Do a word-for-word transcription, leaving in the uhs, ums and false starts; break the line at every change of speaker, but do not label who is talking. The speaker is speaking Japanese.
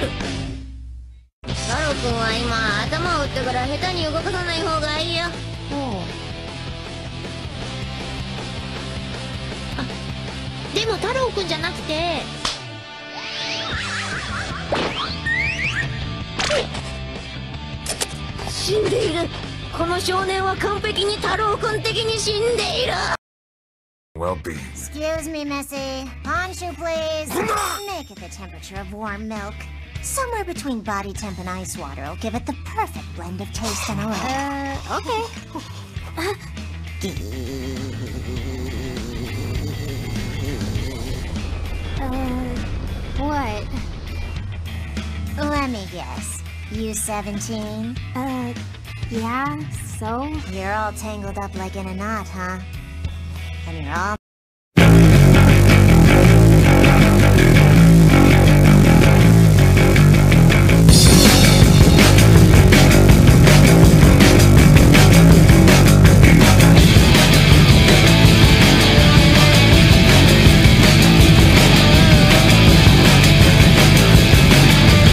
太郎くんは今頭を打ってから下手に動かさない方がいいよ。
おう。あ、でも太郎くんじゃなくて。
死んでいる。この少年は完璧に太郎くん的に死んでいる。
Excuse me, Missy. Poncho, please. Make it the temperature of warm milk. Somewhere between body temp and ice water will give it the perfect blend of taste and aroma.
Uh, okay.
uh, what? Let me guess. You seventeen?
Uh, yeah, so?
You're all tangled up like in a knot, huh? And you're all